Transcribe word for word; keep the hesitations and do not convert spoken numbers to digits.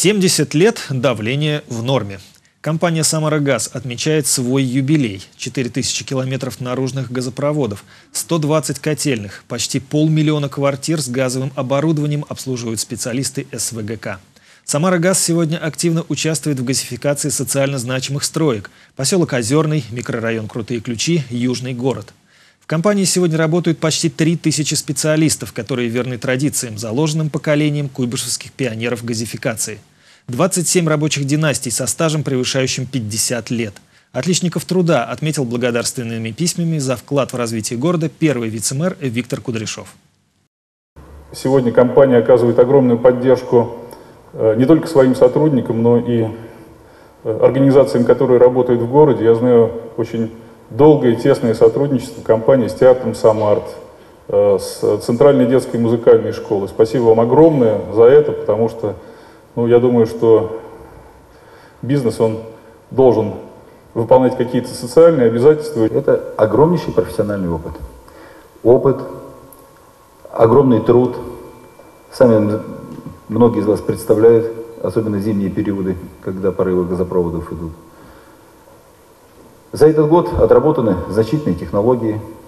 семьдесят лет давления в норме. Компания «Самара-Газ» отмечает свой юбилей. четыре тысячи километров наружных газопроводов, сто двадцать котельных, почти полмиллиона квартир с газовым оборудованием обслуживают специалисты эс вэ гэ ка. «Самара-Газ» сегодня активно участвует в газификации социально значимых строек. Поселок Озерный, микрорайон Крутые Ключи, Южный город. В компании сегодня работают почти три тысячи специалистов, которые верны традициям, заложенным поколением куйбышевских пионеров газификации. двадцать семь рабочих династий со стажем, превышающим пятьдесят лет. Отличников труда отметил благодарственными письмами за вклад в развитие города первый вице-мэр Виктор Кудряшов. Сегодня компания оказывает огромную поддержку не только своим сотрудникам, но и организациям, которые работают в городе. Я знаю очень долгое и тесное сотрудничество компании с театром «Самарт», с Центральной детской музыкальной школой. Спасибо вам огромное за это, потому что, ну, я думаю, что бизнес, он должен выполнять какие-то социальные обязательства. Это огромнейший профессиональный опыт. Опыт, огромный труд. Сами многие из вас представляют, особенно зимние периоды, когда порывы газопроводов идут. За этот год отработаны значительные технологии,